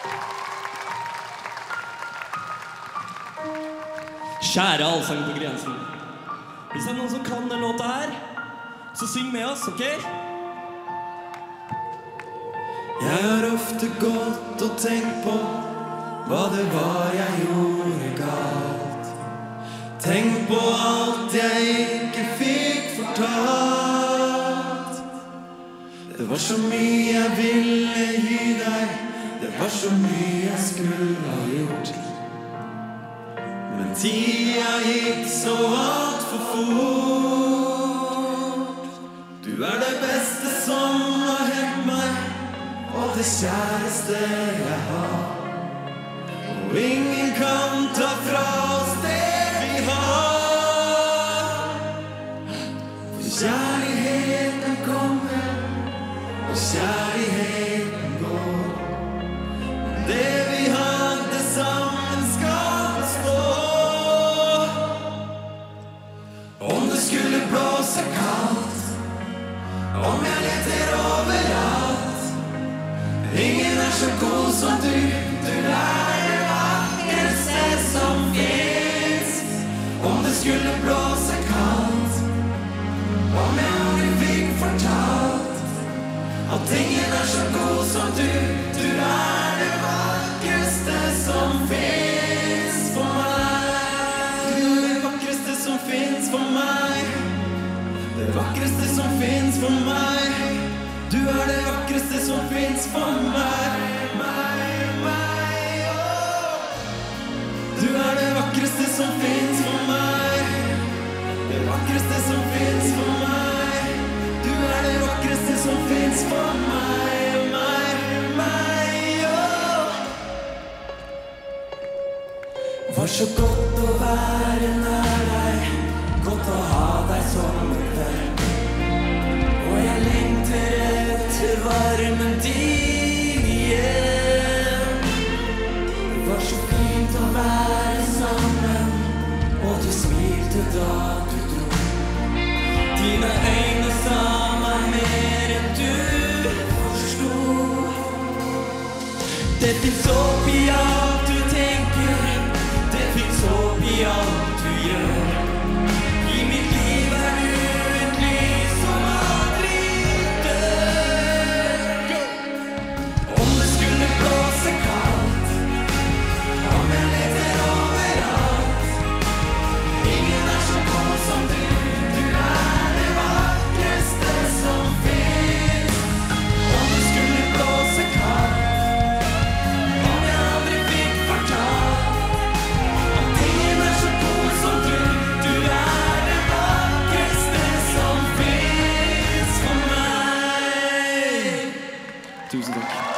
Kjære Allsang på grensen. Hvis det er noen som kan den låta her, så syng med oss, ok? Jeg har ofte gått og tenkt på hva det var jeg gjorde galt. Tenk på alt jeg ikke fikk fortalt. Det var så mye jeg ville gi deg, det var så mye jeg skulle ha gjort. Men tida gikk så alt for fort. Du er det beste som har hendt meg, og det kjæreste jeg har. Og ingen kan ta fra oss det vi har. For kjærligheten kommer, og kjærligheten går. Det vi hadde sammen skal bestå. Om det skulle blåse kaldt, om jeg leter overalt, ingen er så god som du. Du er det vakreste som finnes. Om det skulle blåse kaldt, om jeg aldri fikk fortalt at ingen er så god som du. Du er det vakreste som finnes for meg. Du er det vakreste som finnes for meg. Det vakreste som finnes for meg. Du er det vakreste som finnes for meg. Du er det vakreste som finnes for meg. Det vakreste som finnes for meg. Du er det vakreste som finnes for meg. Var så godt å være nær deg, godt å ha deg som en venn. Og jeg lengter etter varmen din igjen. Det var så fint å være sammen, og du smilte da du dro. Dine øyne sa meg mer enn du forstod. Det finnes håp i alt du tenker, det finnes håp i alt du gjør. I mitt liv er du et lys som aldri dør. Om det skulle blåse kaldt, om jeg leter overalt, ingen er så god som du. Du er det vakreste som finnes. Om det skulle blåse kaldt, om jeg aldri fikk fortalt at ingen er så god som du. Du er det vakreste som finnes for meg. Tusen takk.